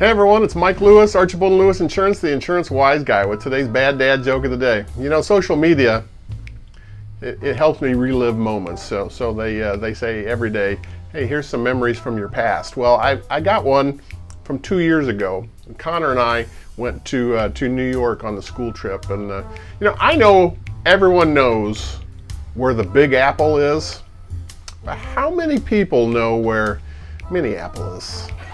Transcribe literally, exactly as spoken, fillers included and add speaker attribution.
Speaker 1: Hey everyone, it's Mike Lewis, Archibald and Lewis Insurance, the insurance wise guy, with today's bad dad joke of the day. You know, social media, it, it helps me relive moments. So, so they uh, they say every day, hey, here's some memories from your past. Well, I, I got one from two years ago. Connor and I went to uh, to New York on the school trip, and uh, you know, I know everyone knows where the Big Apple is, but how many people know where Minneapolis is?